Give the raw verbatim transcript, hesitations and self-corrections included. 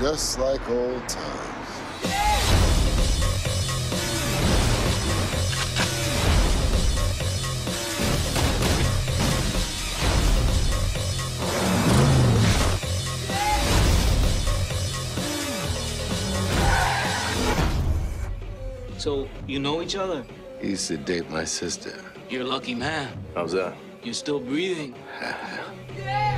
just like old times. So, you know each other? He used to date my sister. You're a lucky man. How's that? You're still breathing. Yeah.